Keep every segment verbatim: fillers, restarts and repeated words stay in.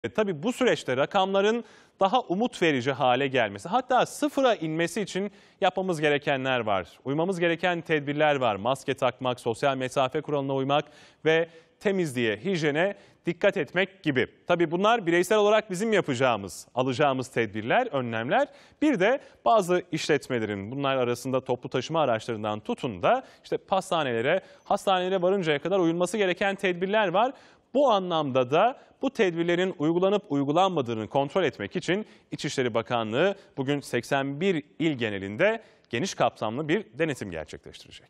E, tabii bu süreçte rakamların daha umut verici hale gelmesi, hatta sıfıra inmesi için yapmamız gerekenler var. Uymamız gereken tedbirler var. Maske takmak, sosyal mesafe kuralına uymak ve temizliğe, hijyene dikkat etmek gibi. Tabii bunlar bireysel olarak bizim yapacağımız, alacağımız tedbirler, önlemler. Bir de bazı işletmelerin, bunlar arasında toplu taşıma araçlarından tutun da işte pastanelere, hastanelere varıncaya kadar uyulması gereken tedbirler var. Bu anlamda da bu tedbirlerin uygulanıp uygulanmadığını kontrol etmek için İçişleri Bakanlığı bugün seksen bir il genelinde geniş kapsamlı bir denetim gerçekleştirecek.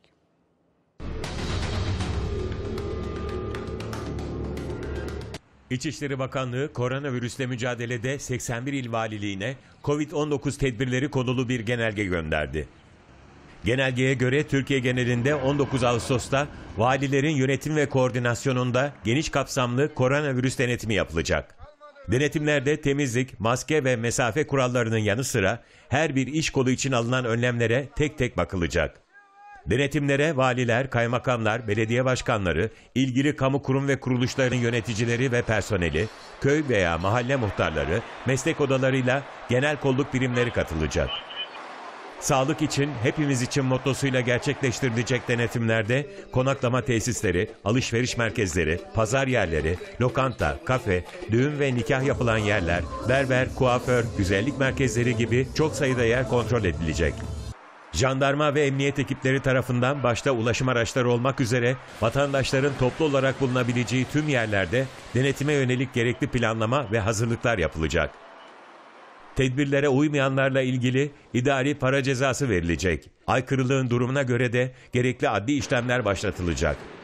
İçişleri Bakanlığı koronavirüsle mücadelede seksen bir il valiliğine Covid on dokuz tedbirleri konulu bir genelge gönderdi. Genelgeye göre Türkiye genelinde on dokuz Ağustos'ta valilerin yönetim ve koordinasyonunda geniş kapsamlı koronavirüs denetimi yapılacak. Denetimlerde temizlik, maske ve mesafe kurallarının yanı sıra her bir iş kolu için alınan önlemlere tek tek bakılacak. Denetimlere valiler, kaymakamlar, belediye başkanları, ilgili kamu kurum ve kuruluşların yöneticileri ve personeli, köy veya mahalle muhtarları, meslek odalarıyla genel kolluk birimleri katılacak. Sağlık için, hepimiz için mottosuyla gerçekleştirilecek denetimlerde konaklama tesisleri, alışveriş merkezleri, pazar yerleri, lokanta, kafe, düğün ve nikah yapılan yerler, berber, kuaför, güzellik merkezleri gibi çok sayıda yer kontrol edilecek. Jandarma ve emniyet ekipleri tarafından başta ulaşım araçları olmak üzere vatandaşların toplu olarak bulunabileceği tüm yerlerde denetime yönelik gerekli planlama ve hazırlıklar yapılacak. Tedbirlere uymayanlarla ilgili idari para cezası verilecek. Aykırılığın durumuna göre de gerekli adli işlemler başlatılacak.